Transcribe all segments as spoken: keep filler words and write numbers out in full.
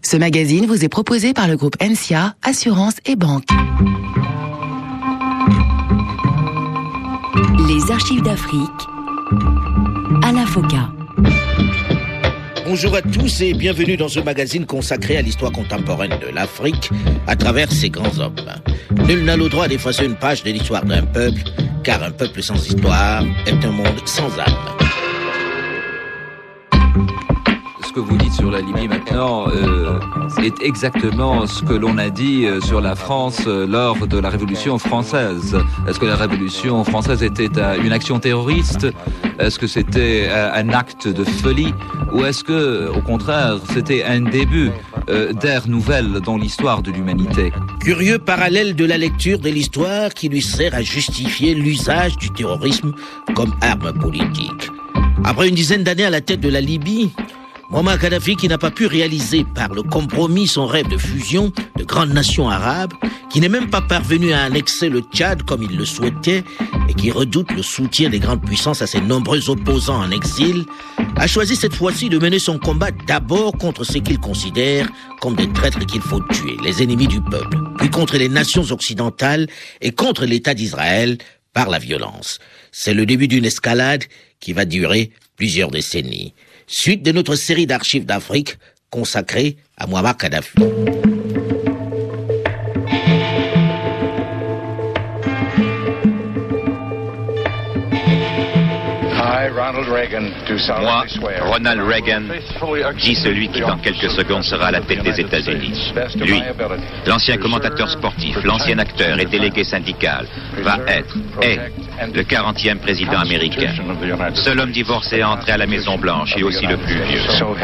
Ce magazine vous est proposé par le groupe N C A, Assurance et Banque. Les archives d'Afrique, Alain Foka. Bonjour à tous et bienvenue dans ce magazine consacré à l'histoire contemporaine de l'Afrique à travers ses grands hommes. Nul n'a le droit d'effacer une page de l'histoire d'un peuple, car un peuple sans histoire est un monde sans âme. Ce que vous dites sur la Libye maintenant euh, est exactement ce que l'on a dit sur la France euh, lors de la Révolution française. Est-ce que la Révolution française était euh, une action terroriste? Est-ce que c'était euh, un acte de folie? Ou est-ce que, au contraire, c'était un début euh, d'ère nouvelle dans l'histoire de l'humanité? Curieux parallèle de la lecture de l'histoire qui lui sert à justifier l'usage du terrorisme comme arme politique. Après une dizaine d'années à la tête de la Libye, Mouammar Kadhafi, qui n'a pas pu réaliser par le compromis son rêve de fusion de grandes nations arabes, qui n'est même pas parvenu à annexer le Tchad comme il le souhaitait et qui redoute le soutien des grandes puissances à ses nombreux opposants en exil, a choisi cette fois-ci de mener son combat d'abord contre ce qu'il considère comme des traîtres qu'il faut tuer, les ennemis du peuple, puis contre les nations occidentales et contre l'État d'Israël par la violence. C'est le début d'une escalade qui va durer plusieurs décennies. Suite de notre série d'archives d'Afrique consacrée à Mouammar Kadhafi. Moi, Ronald Reagan, dit celui qui dans quelques secondes sera à la tête des États-Unis. Lui, l'ancien commentateur sportif, l'ancien acteur et délégué syndical, va être, est, le quarantième président américain. Seul homme divorcé à entrer à la Maison-Blanche et aussi le plus vieux.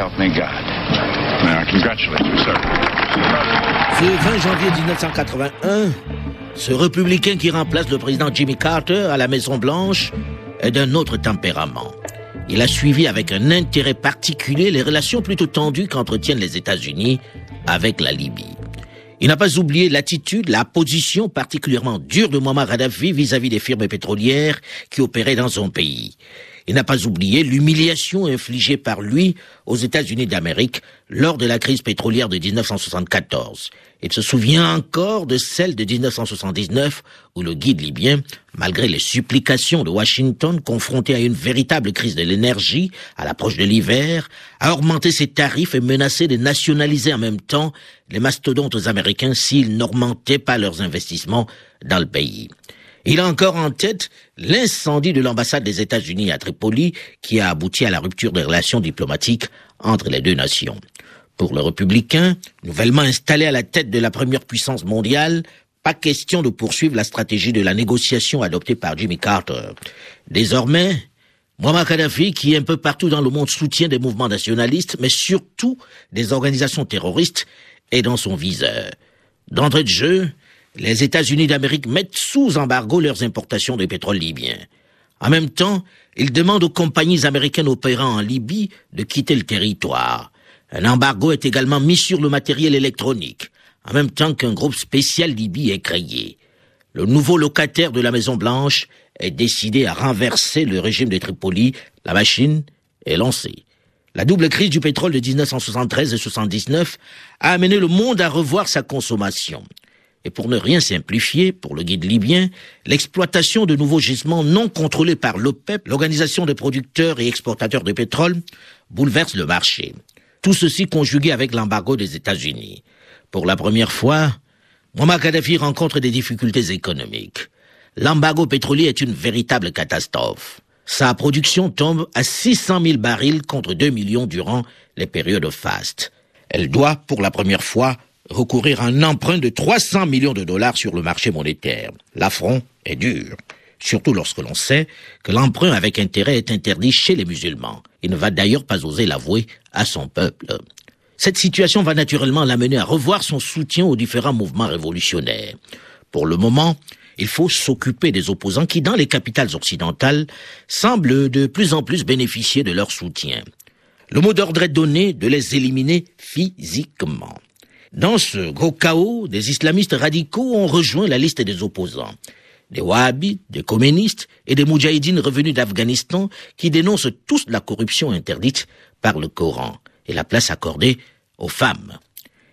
Ce vingt janvier dix-neuf cent quatre-vingt-un, ce républicain qui remplace le président Jimmy Carter à la Maison-Blanche est d'un autre tempérament. Il a suivi avec un intérêt particulier les relations plutôt tendues qu'entretiennent les États-Unis avec la Libye. Il n'a pas oublié l'attitude, la position particulièrement dure de Mouammar Kadhafi vis-à-vis des firmes pétrolières qui opéraient dans son pays. Il n'a pas oublié l'humiliation infligée par lui aux États-Unis d'Amérique lors de la crise pétrolière de dix-neuf cent soixante-quatorze. Il se souvient encore de celle de dix-neuf cent soixante-dix-neuf où le guide libyen, malgré les supplications de Washington, confronté à une véritable crise de l'énergie à l'approche de l'hiver, a augmenté ses tarifs et menacé de nationaliser en même temps les mastodontes américains s'ils n'augmentaient pas leurs investissements dans le pays. Il a encore en tête l'incendie de l'ambassade des États-Unis à Tripoli qui a abouti à la rupture des relations diplomatiques entre les deux nations. Pour le républicain, nouvellement installé à la tête de la première puissance mondiale, pas question de poursuivre la stratégie de la négociation adoptée par Jimmy Carter. Désormais, Mouammar Kadhafi, qui un peu partout dans le monde soutient des mouvements nationalistes, mais surtout des organisations terroristes, est dans son viseur. D'entrée de jeu, les États-Unis d'Amérique mettent sous embargo leurs importations de pétrole libyen. En même temps, ils demandent aux compagnies américaines opérant en Libye de quitter le territoire. Un embargo est également mis sur le matériel électronique, en même temps qu'un groupe spécial Libye est créé. Le nouveau locataire de la Maison-Blanche est décidé à renverser le régime de Tripoli. La machine est lancée. La double crise du pétrole de dix-neuf cent soixante-treize et soixante-dix-neuf a amené le monde à revoir sa consommation. Et pour ne rien simplifier, pour le guide libyen, l'exploitation de nouveaux gisements non contrôlés par l'OPEP, l'Organisation des producteurs et exportateurs de pétrole, bouleverse le marché. Tout ceci conjugué avec l'embargo des États-Unis. Pour la première fois, Mouammar Kadhafi rencontre des difficultés économiques. L'embargo pétrolier est une véritable catastrophe. Sa production tombe à six cent mille barils contre deux millions durant les périodes fastes. Elle doit, pour la première fois, recourir à un emprunt de trois cents millions de dollars sur le marché monétaire. L'affront est dur, surtout lorsque l'on sait que l'emprunt avec intérêt est interdit chez les musulmans. Il ne va d'ailleurs pas oser l'avouer à son peuple. Cette situation va naturellement l'amener à revoir son soutien aux différents mouvements révolutionnaires. Pour le moment, il faut s'occuper des opposants qui, dans les capitales occidentales, semblent de plus en plus bénéficier de leur soutien. Le mot d'ordre est donné de les éliminer physiquement. Dans ce gros chaos, des islamistes radicaux ont rejoint la liste des opposants. Des wahhabites, des communistes et des moudjahidines revenus d'Afghanistan qui dénoncent tous la corruption interdite par le Coran et la place accordée aux femmes.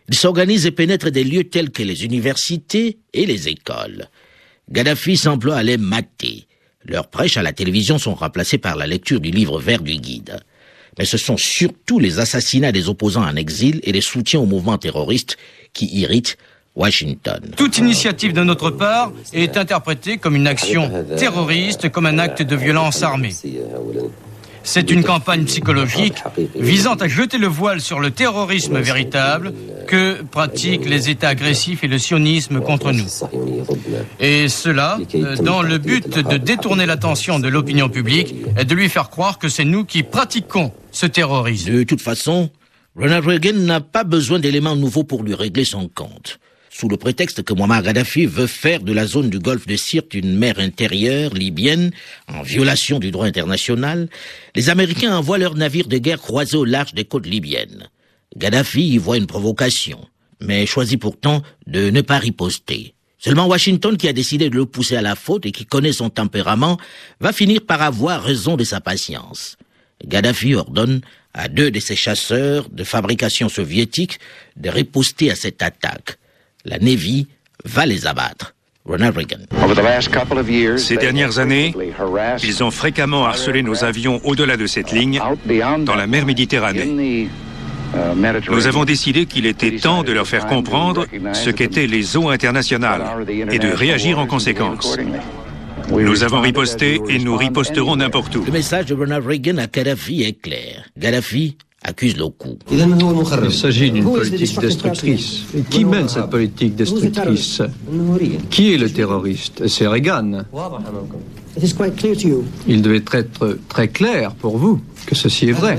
Ils s'organisent et pénètrent des lieux tels que les universités et les écoles. Kadhafi s'emploie à les mater. Leurs prêches à la télévision sont remplacés par la lecture du livre vert du guide. Mais ce sont surtout les assassinats des opposants en exil et les soutiens au mouvement terroriste qui irritent Washington. Toute initiative de notre part est interprétée comme une action terroriste, comme un acte de violence armée. C'est une campagne psychologique visant à jeter le voile sur le terrorisme véritable que pratiquent les États agressifs et le sionisme contre nous. Et cela dans le but de détourner l'attention de l'opinion publique et de lui faire croire que c'est nous qui pratiquons ce terrorisme. De toute façon, Ronald Reagan n'a pas besoin d'éléments nouveaux pour lui régler son compte. Sous le prétexte que Muammar Kadhafi veut faire de la zone du golfe de Sirte une mer intérieure libyenne, en violation du droit international, les Américains envoient leurs navires de guerre croisés au large des côtes libyennes. Kadhafi y voit une provocation, mais choisit pourtant de ne pas riposter. Seulement Washington, qui a décidé de le pousser à la faute et qui connaît son tempérament, va finir par avoir raison de sa patience. Kadhafi ordonne à deux de ses chasseurs de fabrication soviétique de riposter à cette attaque. La Navy va les abattre. Ronald Reagan. Ces dernières années, ils ont fréquemment harcelé nos avions au-delà de cette ligne, dans la mer Méditerranée. Nous avons décidé qu'il était temps de leur faire comprendre ce qu'étaient les eaux internationales et de réagir en conséquence. Nous avons riposté et nous riposterons n'importe où. Le message de Ronald Reagan à Kadhafi est clair. Kadhafi accuse le coup. Il s'agit d'une politique destructrice. Et qui mène cette politique destructrice? Qui est le terroriste? C'est Reagan. Il devait être très clair pour vous que ceci est vrai.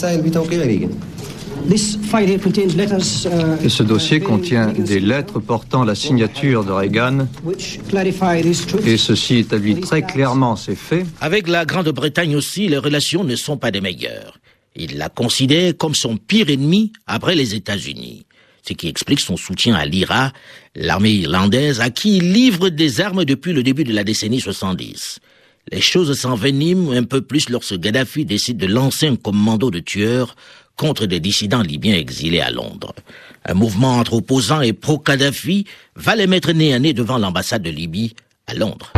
Et ce dossier contient des lettres portant la signature de Reagan et ceci établit très clairement ces faits. Avec la Grande-Bretagne aussi, les relations ne sont pas des meilleures. Il la considère comme son pire ennemi après les États-Unis, ce qui explique son soutien à l'I R A, l'armée irlandaise, à qui il livre des armes depuis le début de la décennie soixante-dix. Les choses s'enveniment un peu plus lorsque Kadhafi décide de lancer un commando de tueurs contre des dissidents libyens exilés à Londres. Un mouvement entre opposants et pro-Kadhafi va les mettre nez à nez devant l'ambassade de Libye à Londres.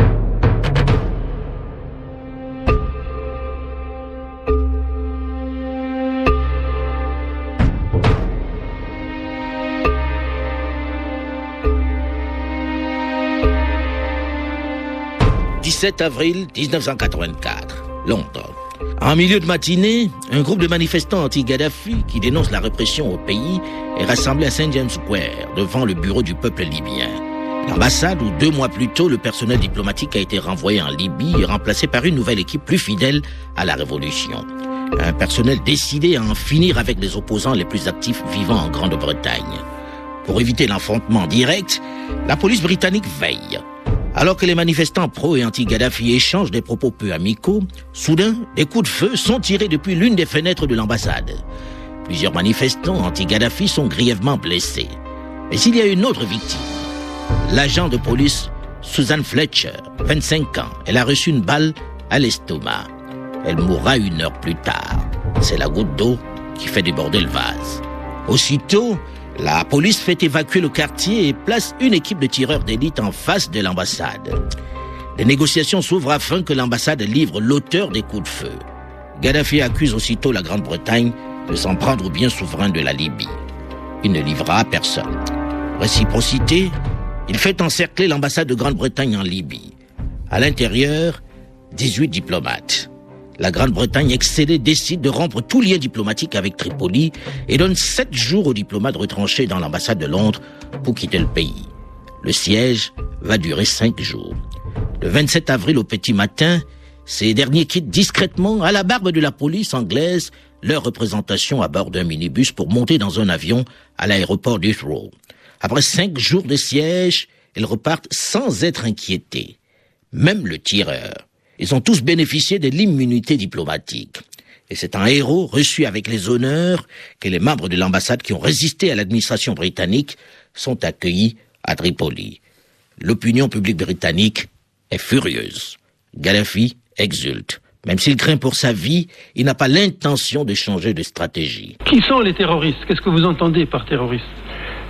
dix-sept avril dix-neuf cent quatre-vingt-quatre, Londres. En milieu de matinée, un groupe de manifestants anti-Kadhafi qui dénoncent la répression au pays est rassemblé à Saint James Square, devant le bureau du peuple libyen. L'ambassade où deux mois plus tôt, le personnel diplomatique a été renvoyé en Libye et remplacé par une nouvelle équipe plus fidèle à la révolution. Un personnel décidé à en finir avec les opposants les plus actifs vivant en Grande-Bretagne. Pour éviter l'affrontement direct, la police britannique veille. Alors que les manifestants pro et anti-Kadhafi échangent des propos peu amicaux, soudain, des coups de feu sont tirés depuis l'une des fenêtres de l'ambassade. Plusieurs manifestants anti-Kadhafi sont grièvement blessés. Mais il y a une autre victime. L'agent de police Susan Fletcher, vingt-cinq ans, elle a reçu une balle à l'estomac. Elle mourra une heure plus tard. C'est la goutte d'eau qui fait déborder le vase. Aussitôt, la police fait évacuer le quartier et place une équipe de tireurs d'élite en face de l'ambassade. Des négociations s'ouvrent afin que l'ambassade livre l'auteur des coups de feu. Kadhafi accuse aussitôt la Grande-Bretagne de s'en prendre au bien souverain de la Libye. Il ne livrera personne. Réciprocité, il fait encercler l'ambassade de Grande-Bretagne en Libye. À l'intérieur, dix-huit diplomates. La Grande-Bretagne excédée décide de rompre tout lien diplomatique avec Tripoli et donne sept jours aux diplomates retranchés dans l'ambassade de Londres pour quitter le pays. Le siège va durer cinq jours. Le vingt-sept avril au petit matin, ces derniers quittent discrètement, à la barbe de la police anglaise, leur représentation à bord d'un minibus pour monter dans un avion à l'aéroport d'Heathrow. Après cinq jours de siège, ils repartent sans être inquiétés. Même le tireur. Ils ont tous bénéficié de l'immunité diplomatique. Et c'est un héros reçu avec les honneurs que les membres de l'ambassade qui ont résisté à l'administration britannique sont accueillis à Tripoli. L'opinion publique britannique est furieuse. Kadhafi exulte. Même s'il craint pour sa vie, il n'a pas l'intention de changer de stratégie. Qui sont les terroristes? Qu'est-ce que vous entendez par terroristes?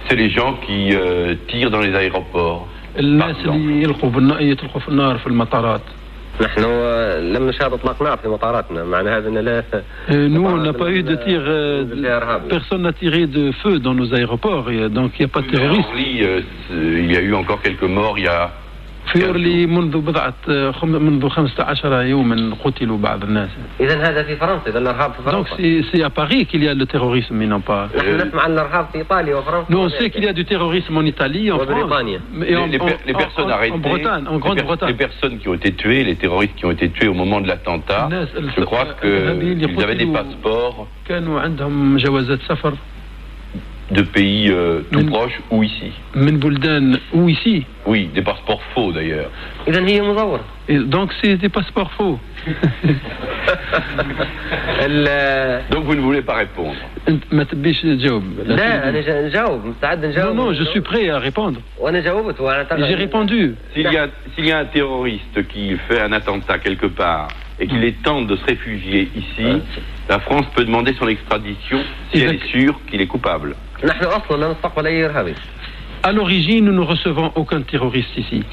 C'est les gens qui euh, tirent dans les aéroports. الناس اللي يلقوا بالنار يطلقوا في النار في المطارات. نحن لم نشاهد اطلاق نار في مطاراتنا، معنى هذا ان لا. Nous on n'a pas eu de tir, personne n'a tiré de feu dans nos aéroports, donc il n'y a pas de terrorisme. Il y a eu encore quelques morts il y a. في أورلي منذ بضعة منذ خمسة عشر يوما قتلوا بعض الناس. إذا هذا في فرنسا، إذا الإرهاب في فرنسا. Donc c'est c'est à Paris qu'il y a le terrorisme, mais non pas. نحن نسمع عن الإرهاب في إيطاليا وفرنسا. Nous on sait qu'il y a du terrorisme en Italie, en France, et en, les, les, les personnes en, arrêtées, en Bretagne, en Grande-Bretagne. Les, les personnes qui ont été tuées, les terroristes qui ont été tués au moment de l'attentat, je crois qu'ils avaient des passeports. كانوا عندهم جوازات سفر. De pays euh, tout proches ou ici. من بلدان ou ici. Oui, des passeports faux d'ailleurs. إذا هي مزورة. Donc c'est des passeports faux. Donc vous ne voulez pas répondre. ما تبيش تجاوب. لا أنا نجاوب مستعد نجاوب. Non non, je suis prêt à répondre. وأنا جاوبت وأنا. J'ai répondu. S'il y a s'il y a un terroriste qui fait un attentat quelque part et qu'il est tente de se réfugier ici, la France peut demander son extradition si elle est sûre qu'il est coupable. نحن أصلاً لا نستقبل أي إرهابي. À l'origine, nous ne recevons aucun terroriste ici.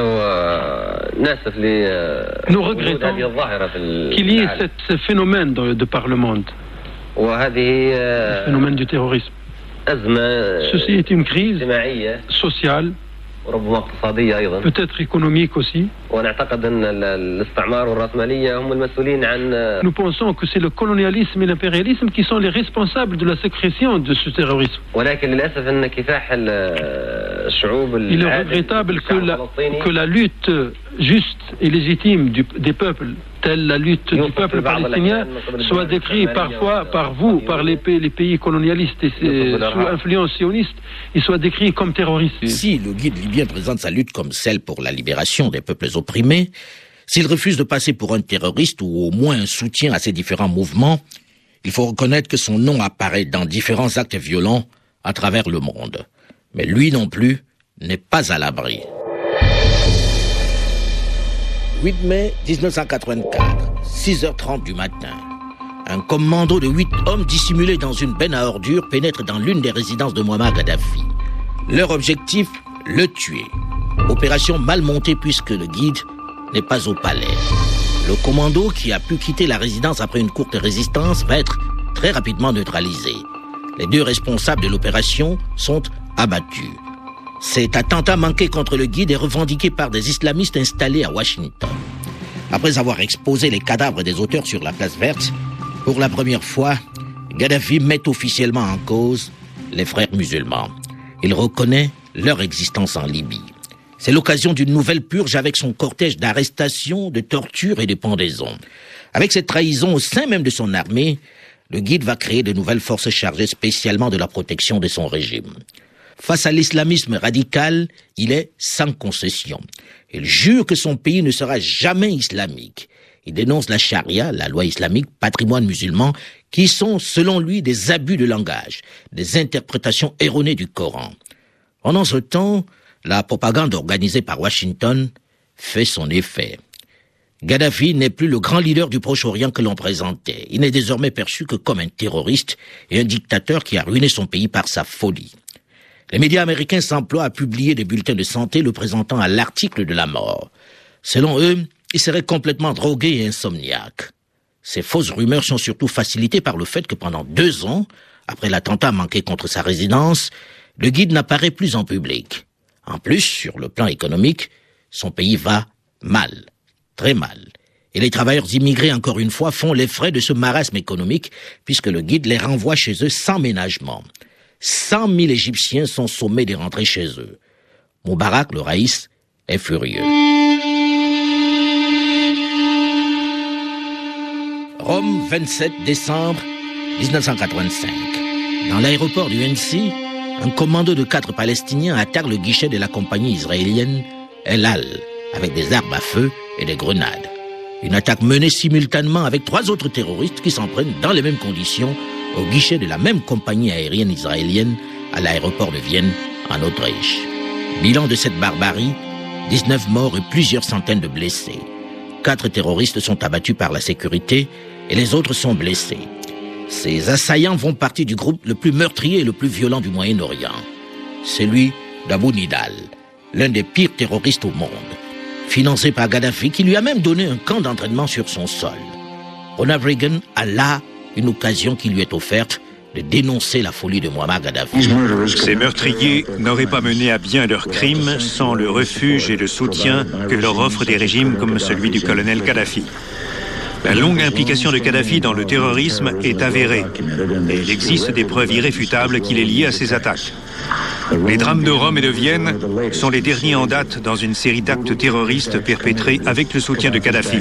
Nous regrettons qu'il y ait ce phénomène de, de par le monde. Le phénomène du terrorisme. Ceci est une crise sociale, peut-être économique aussi. Nous pensons que c'est le colonialisme et l'impérialisme qui sont les responsables de la sécrétion de ce terrorisme. Il est regrettable que la, que la lutte juste et légitime du, des peuples, telle la lutte du peuple palestinien, soit décrite parfois par vous, par les pays, les pays colonialistes et sous influence sioniste, il soit décrit comme terroriste. Si le guide libyen présente sa lutte comme celle pour la libération des peuples opprimés, s'il refuse de passer pour un terroriste ou au moins un soutien à ces différents mouvements, il faut reconnaître que son nom apparaît dans différents actes violents à travers le monde. Mais lui non plus n'est pas à l'abri. huit mai dix-neuf cent quatre-vingt-quatre, six heures trente du matin. Un commando de huit hommes dissimulés dans une benne à ordures pénètre dans l'une des résidences de Muammar Kadhafi. Leur objectif, le tuer. Opération mal montée puisque le guide n'est pas au palais. Le commando, qui a pu quitter la résidence après une courte résistance, va être très rapidement neutralisé. Les deux responsables de l'opération sont abattus. Cet attentat manqué contre le guide est revendiqué par des islamistes installés à Washington. Après avoir exposé les cadavres des auteurs sur la place verte, pour la première fois, Kadhafi met officiellement en cause les frères musulmans. Il reconnaît leur existence en Libye. C'est l'occasion d'une nouvelle purge avec son cortège d'arrestations, de tortures et de pendaisons. Avec cette trahison au sein même de son armée, le guide va créer de nouvelles forces chargées spécialement de la protection de son régime. Face à l'islamisme radical, il est sans concession. Il jure que son pays ne sera jamais islamique. Il dénonce la charia, la loi islamique, patrimoine musulman, qui sont, selon lui, des abus de langage, des interprétations erronées du Coran. Pendant ce temps, la propagande organisée par Washington fait son effet. Kadhafi n'est plus le grand leader du Proche-Orient que l'on présentait. Il n'est désormais perçu que comme un terroriste et un dictateur qui a ruiné son pays par sa folie. Les médias américains s'emploient à publier des bulletins de santé le présentant à l'article de la mort. Selon eux, il serait complètement drogué et insomniaque. Ces fausses rumeurs sont surtout facilitées par le fait que pendant deux ans, après l'attentat manqué contre sa résidence, le guide n'apparaît plus en public. En plus, sur le plan économique, son pays va mal, très mal. Et les travailleurs immigrés, encore une fois, font les frais de ce marasme économique puisque le guide les renvoie chez eux sans ménagement. Cent mille Égyptiens sont sommés de rentrer chez eux. Moubarak, le Raïs, est furieux. Rome, vingt-sept décembre dix-neuf cent quatre-vingt-cinq. Dans l'aéroport du N C, un commando de quatre Palestiniens attaque le guichet de la compagnie israélienne El Al avec des armes à feu et des grenades. Une attaque menée simultanément avec trois autres terroristes qui s'en prennent dans les mêmes conditions au guichet de la même compagnie aérienne israélienne à l'aéroport de Vienne, en Autriche. Bilan de cette barbarie, dix-neuf morts et plusieurs centaines de blessés. Quatre terroristes sont abattus par la sécurité et les autres sont blessés. Ces assaillants font partie du groupe le plus meurtrier et le plus violent du Moyen-Orient. celui d'Abu Nidal, l'un des pires terroristes au monde, financé par Kadhafi, qui lui a même donné un camp d'entraînement sur son sol. Ronald Reagan a là une occasion qui lui est offerte de dénoncer la folie de Muammar Kadhafi. Ces meurtriers n'auraient pas mené à bien leurs crimes sans le refuge et le soutien que leur offrent des régimes comme celui du colonel Kadhafi. La longue implication de Kadhafi dans le terrorisme est avérée et il existe des preuves irréfutables qu'il est lié à ces attaques. Les drames de Rome et de Vienne sont les derniers en date dans une série d'actes terroristes perpétrés avec le soutien de Kadhafi.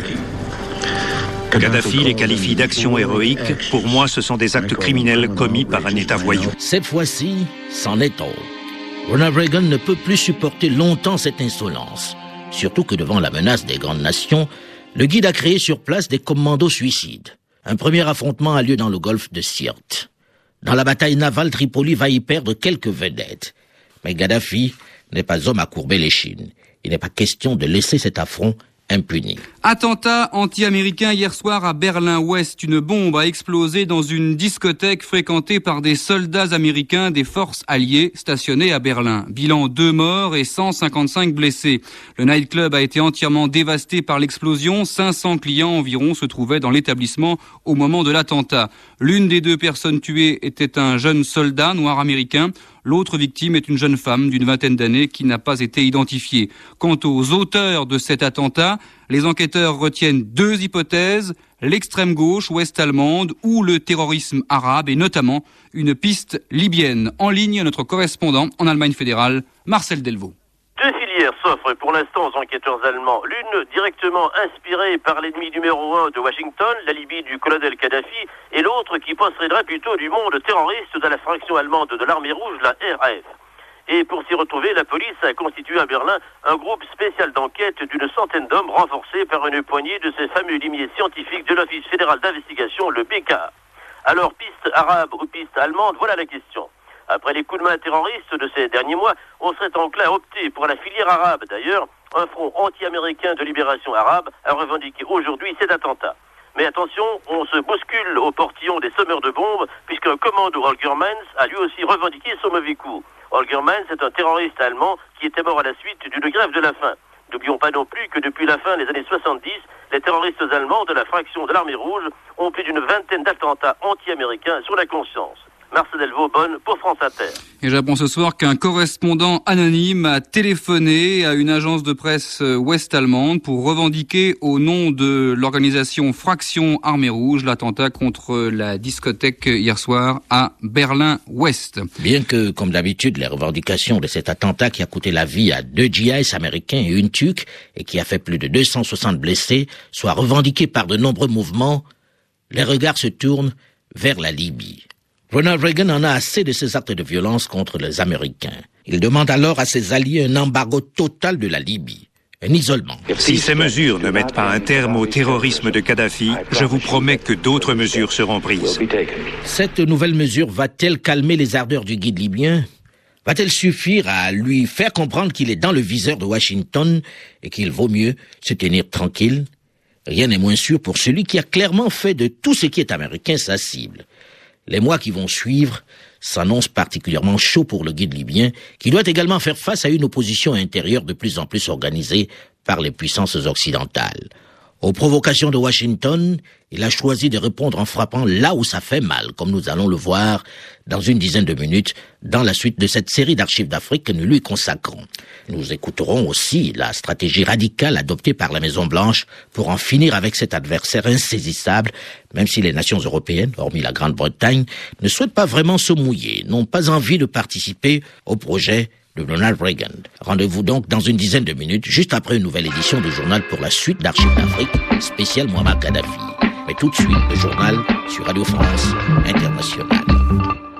Kadhafi les qualifie d'actions héroïques. Pour moi, ce sont des actes criminels commis par un État voyou. Cette fois-ci, c'en est trop. Ronald Reagan ne peut plus supporter longtemps cette insolence. Surtout que devant la menace des grandes nations, le guide a créé sur place des commandos suicides. Un premier affrontement a lieu dans le golfe de Sirte. Dans la bataille navale, Tripoli va y perdre quelques vedettes. Mais Kadhafi n'est pas homme à courber l'échine. Il n'est pas question de laisser cet affront impuni. Attentat anti-américain hier soir à Berlin-Ouest. Une bombe a explosé dans une discothèque fréquentée par des soldats américains des forces alliées stationnés à Berlin. Bilan deux morts et cent cinquante-cinq blessés. Le nightclub a été entièrement dévasté par l'explosion. cinq cents clients environ se trouvaient dans l'établissement au moment de l'attentat. L'une des deux personnes tuées était un jeune soldat noir américain. L'autre victime est une jeune femme d'une vingtaine d'années qui n'a pas été identifiée. Quant aux auteurs de cet attentat, les enquêteurs retiennent deux hypothèses, l'extrême gauche ouest-allemande ou le terrorisme arabe et notamment une piste libyenne. En ligne, notre correspondant en Allemagne fédérale, Marcel Delvaux. Deux filières s'offrent pour l'instant aux enquêteurs allemands. L'une directement inspirée par l'ennemi numéro un de Washington, la Libye du colonel Kadhafi, et l'autre qui posséderait plutôt du monde terroriste de la fraction allemande de l'armée rouge, la R A F. Et pour s'y retrouver, la police a constitué à Berlin un groupe spécial d'enquête d'une centaine d'hommes renforcés par une poignée de ces fameux limiers scientifiques de l'Office fédéral d'investigation, le B K. Alors, piste arabe ou piste allemande, voilà la question. Après les coups de main terroristes de ces derniers mois, on serait enclin à opter pour la filière arabe. D'ailleurs, un front anti-américain de libération arabe a revendiqué aujourd'hui cet attentat. Mais attention, on se bouscule au portillon des semeurs de bombes, puisqu'un commando Holger Manz a lui aussi revendiqué son mauvais coup. Holger Manz est un terroriste allemand qui était mort à la suite d'une grève de la faim. N'oublions pas non plus que depuis la fin des années soixante-dix, les terroristes allemands de la fraction de l'armée rouge ont plus d'une vingtaine d'attentats anti-américains sur la conscience. Marcel Delvaux, Bonn, pour France Inter. Et j'apprends ce soir qu'un correspondant anonyme a téléphoné à une agence de presse ouest-allemande pour revendiquer au nom de l'organisation Fraction Armée Rouge l'attentat contre la discothèque hier soir à Berlin-Ouest. Bien que, comme d'habitude, les revendications de cet attentat qui a coûté la vie à deux djihadistes américains et une tuque et qui a fait plus de deux cent soixante blessés soient revendiquées par de nombreux mouvements, les regards se tournent vers la Libye. Ronald Reagan en a assez de ces actes de violence contre les Américains. Il demande alors à ses alliés un embargo total de la Libye, un isolement. Si ces mesures ne mettent pas un terme au terrorisme de Kadhafi, je vous promets que d'autres mesures seront prises. Cette nouvelle mesure va-t-elle calmer les ardeurs du guide libyen ? Va-t-elle suffire à lui faire comprendre qu'il est dans le viseur de Washington et qu'il vaut mieux se tenir tranquille ? Rien n'est moins sûr pour celui qui a clairement fait de tout ce qui est américain sa cible. Les mois qui vont suivre s'annoncent particulièrement chauds pour le guide libyen, qui doit également faire face à une opposition intérieure de plus en plus organisée par les puissances occidentales. Aux provocations de Washington, il a choisi de répondre en frappant là où ça fait mal, comme nous allons le voir dans une dizaine de minutes, dans la suite de cette série d'archives d'Afrique que nous lui consacrons. Nous écouterons aussi la stratégie radicale adoptée par la Maison-Blanche pour en finir avec cet adversaire insaisissable, même si les nations européennes, hormis la Grande-Bretagne, ne souhaitent pas vraiment se mouiller, n'ont pas envie de participer au projet de Ronald Reagan. Rendez-vous donc dans une dizaine de minutes, juste après une nouvelle édition du journal pour la suite d'Archives d'Afrique, spécial Muammar Kadhafi. Mais tout de suite, le journal sur Radio France Internationale.